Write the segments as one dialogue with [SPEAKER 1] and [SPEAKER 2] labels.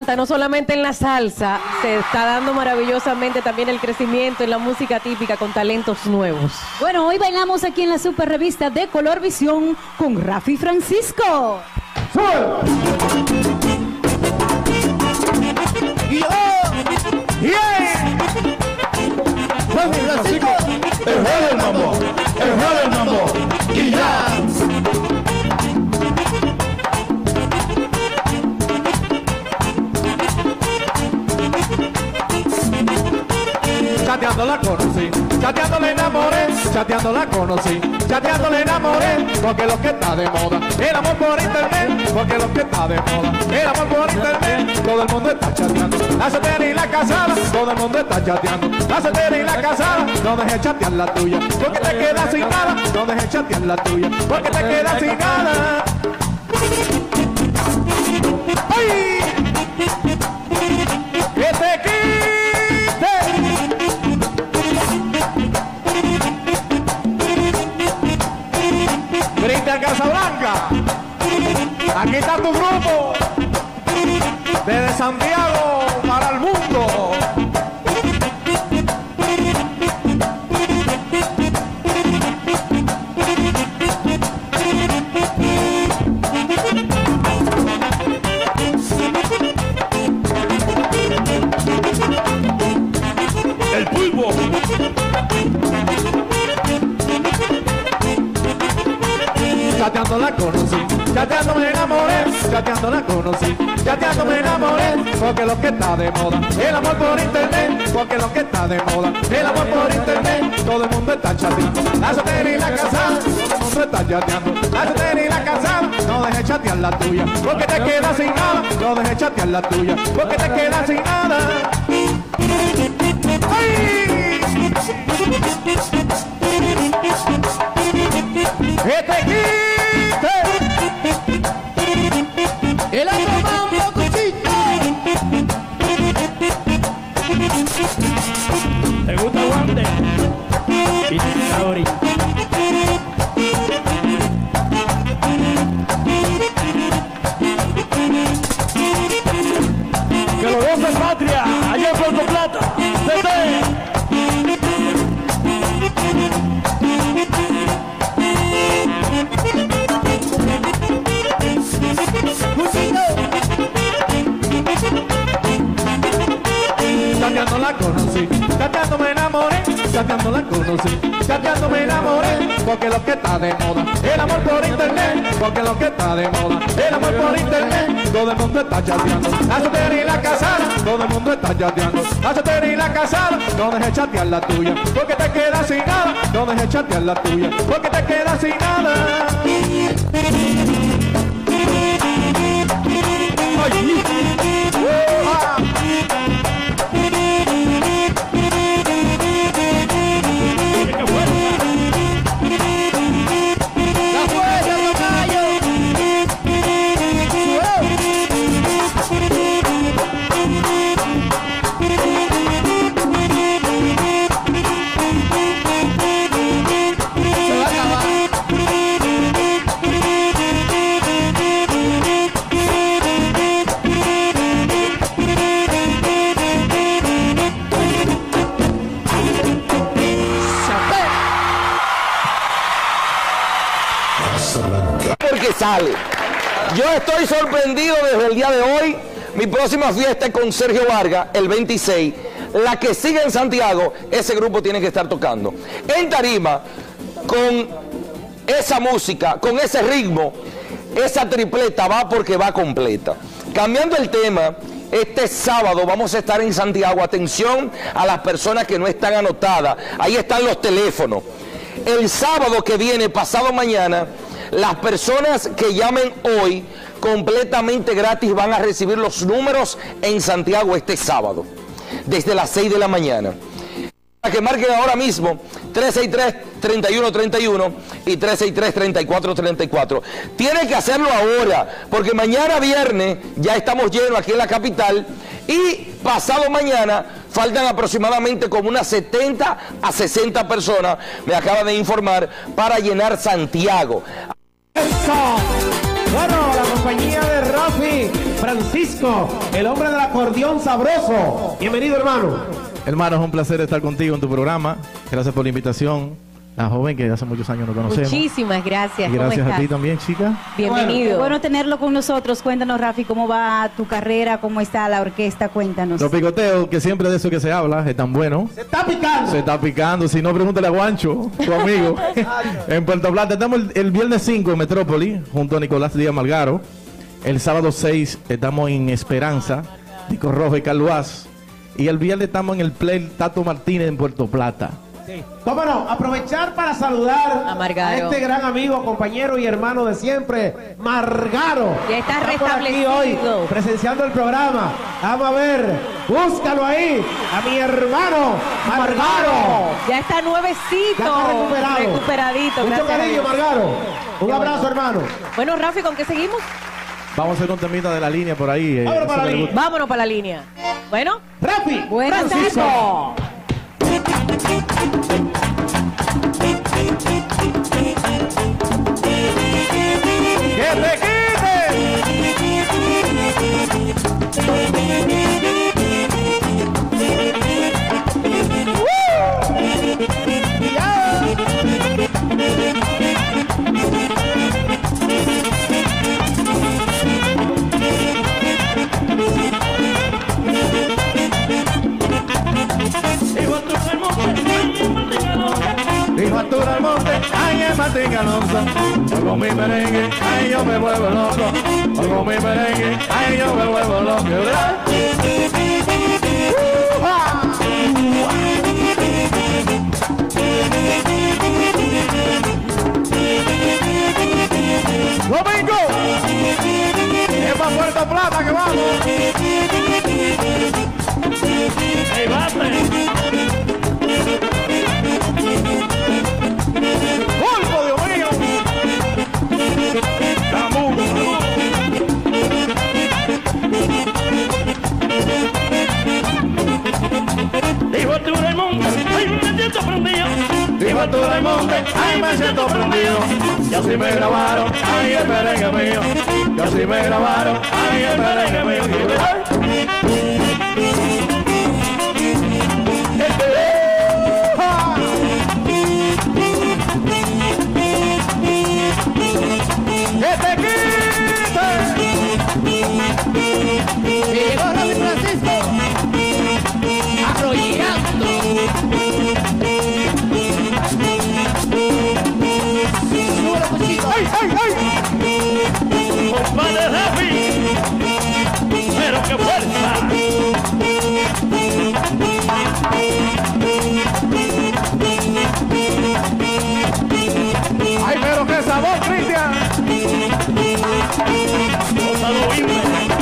[SPEAKER 1] No solamente en la salsa, se está dando maravillosamente también el crecimiento en la música típica con talentos nuevos.
[SPEAKER 2] Bueno, hoy bailamos aquí en la super revista de Color Visión con Rafi Francisco.
[SPEAKER 3] Rafi Francisco, el rey del mambo, el rey del mambo, y ya.
[SPEAKER 4] Chateando la conocí, chateando la enamoré, chateando la conocí, chateando la enamoré, porque lo que está de moda, el amor por internet, porque lo que está de moda, el amor por internet, todo el mundo está chateando, la soltera y la casada, todo el mundo está chateando, la soltera y la casada, no dejes chatear la tuya, porque te quedas sin nada, no dejes chatear la tuya, porque te quedas sin nada. ¡Ay! ¡Que te quite! Cristian Casablanca, aquí está tu grupo desde Santiago para el mundo.
[SPEAKER 3] El pulpo.
[SPEAKER 4] Chateando la conocí, chateando me enamoré, chateando la conocí, chateando me enamoré, porque lo que está de moda, el amor por internet, porque lo que está de moda, el amor por internet, todo el mundo está chateando, la soltera y la casada, todo el mundo está chateando, la soltera y la casada, no dejes chatear la tuya, porque te quedas sin nada, no dejes chatear la tuya, porque te quedas sin nada. ¡Ay! ¡Este quite! ¡El otro mambo cuchito!
[SPEAKER 3] ¿Te gusta guante? Y ahorita. Que lo goce patria, allá en Puerto Plata. ¡Tete!
[SPEAKER 4] Chateando la conocí, chateando me enamoré, chateando la conocí, chateando me enamoré, porque lo que está de moda, el amor por internet, porque lo que está de moda, el amor por internet, todo el mundo está chateando, la soltera y la casada, todo el mundo está chateando, la soltera y la casada, no dejes chatear la tuya, porque te quedas sin nada, no dejes chatear la tuya, porque te quedas sin nada. ¡Ay!
[SPEAKER 5] Sale. Yo estoy sorprendido desde el día de hoy. Mi próxima fiesta es con Sergio Vargas, el 26. La que sigue en Santiago, ese grupo tiene que estar tocando. En tarima, con esa música, con ese ritmo, esa tripleta va porque va completa. Cambiando el tema, este sábado vamos a estar en Santiago. Atención a las personas que no están anotadas. Ahí están los teléfonos. El sábado que viene, pasado mañana, las personas que llamen hoy completamente gratis van a recibir los números en Santiago este sábado, desde las 6 de la mañana. Para que marquen ahora mismo 363-3131 y 363-3434. Tienen que hacerlo ahora, porque mañana viernes ya estamos llenos aquí en la capital y pasado mañana faltan aproximadamente como unas 70 a 60 personas, me acaba de informar, para llenar Santiago.
[SPEAKER 4] Bueno, la compañía de Rafi
[SPEAKER 6] Francisco, el hombre del acordeón sabroso. Bienvenido, hermano.
[SPEAKER 4] Hermano, es un placer estar contigo en tu programa. Gracias por la invitación. La joven que hace muchos años nos conocemos.
[SPEAKER 1] Muchísimas gracias.
[SPEAKER 4] Y gracias
[SPEAKER 1] ¿Cómo
[SPEAKER 4] a ti
[SPEAKER 1] estás?
[SPEAKER 4] también, chica.
[SPEAKER 1] Bienvenido.
[SPEAKER 2] Bueno tenerlo con nosotros. Cuéntanos, Rafi, cómo va tu carrera, cómo está la orquesta, cuéntanos.
[SPEAKER 4] Los picoteos, que siempre de eso que se habla, es tan bueno.
[SPEAKER 6] Se está picando.
[SPEAKER 4] Se está picando. Si no, pregúntale a Guancho, tu amigo. En Puerto Plata. Estamos el viernes 5 en Metrópoli, junto a Nicolás Díaz Malgaro. El sábado 6 estamos en Esperanza, Nico Rojo y Calvás. Y el viernes estamos en el Play Tato Martínez en Puerto Plata.
[SPEAKER 6] Sí. ¿Cómo no? Aprovechar para saludar
[SPEAKER 1] A Margaro.
[SPEAKER 6] este gran amigo, compañero y hermano de siempre, Margaro.
[SPEAKER 1] Ya está
[SPEAKER 6] por aquí
[SPEAKER 1] restablecido.
[SPEAKER 6] hoy, presenciando el programa. Vamos a ver, búscalo ahí, a mi hermano, Margaro.
[SPEAKER 1] Ya está nuevecito.
[SPEAKER 6] Ya está recuperado.
[SPEAKER 1] Recuperadito.
[SPEAKER 6] Mucho
[SPEAKER 1] gracias a
[SPEAKER 6] cariño,
[SPEAKER 1] Dios.
[SPEAKER 6] Margaro. Un
[SPEAKER 1] Qué
[SPEAKER 6] abrazo,
[SPEAKER 1] bueno.
[SPEAKER 6] hermano.
[SPEAKER 1] Bueno, Rafi, ¿con qué seguimos?
[SPEAKER 4] Vamos a hacer un temita de la línea por ahí.
[SPEAKER 6] Vámonos
[SPEAKER 4] eso
[SPEAKER 6] para la
[SPEAKER 4] que le
[SPEAKER 6] línea.
[SPEAKER 4] gusta.
[SPEAKER 1] Vámonos para la línea. Bueno,
[SPEAKER 6] Rafi,
[SPEAKER 1] buenas
[SPEAKER 6] Francisco.
[SPEAKER 1] tardes.
[SPEAKER 6] ¡Que te
[SPEAKER 4] Hijo Arturo al monte, ay, es Martín Alonso. Oigo mi merengue, ay, yo me vuelvo loco. Oigo mi merengue, ay, yo me vuelvo loco. ¡Domingo! ¡Es para Puerto Plata que vamos! ¡Ey, ¡Golfo, Dios mío!
[SPEAKER 3] Dijo Arturo el monte, ay, me siento prendido.
[SPEAKER 4] Dijo Arturo el monte, ay, me siento prendido. Y así me grabaron, ay, el merengue mío. Y así me grabaron, ay, el merengue mío. ¡Que te quite!
[SPEAKER 6] Y llegó Rafi Francisco. Arrollando. Súbelo, Cuchito.
[SPEAKER 4] ¡Ay, ay, ay!
[SPEAKER 3] Compadre Rafi, pero qué fuerza.
[SPEAKER 4] ¡Ay, pero qué sabor, Cristian!
[SPEAKER 3] Gonzalo Wimmer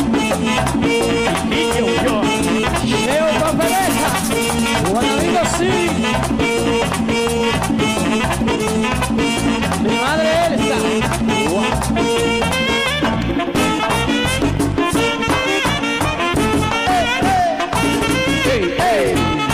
[SPEAKER 3] y Quique Ulloa.
[SPEAKER 6] Leo Papeleta. Guanabito sí. Mi madre Elsa.
[SPEAKER 4] ¡Ey, ey!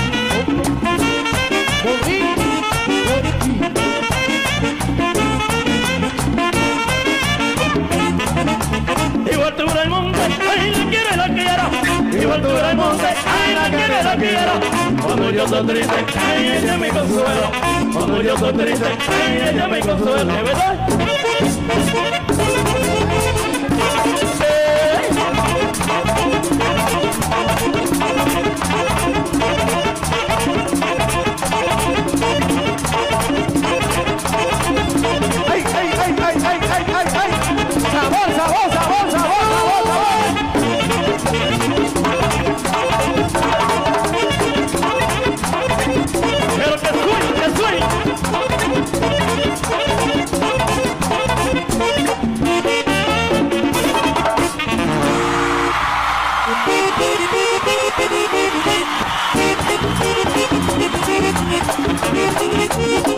[SPEAKER 3] Dijo Arturo el monte, ay, la quiere, la quiero. Dijo Arturo el monte, ay, la quiere, la quiero. Cuando yo estoy triste, ay, ella me consuelo. Cuando yo estoy triste, ay, ella me consuelo. ¿De verdad?
[SPEAKER 4] ¡Ay, ay, ay, ay, ay, ay, ay, ay! ¡Sabor, sabor, sabor, sabor, sabor, sabor!
[SPEAKER 3] Pero que suene, que suene.
[SPEAKER 6] Thank you.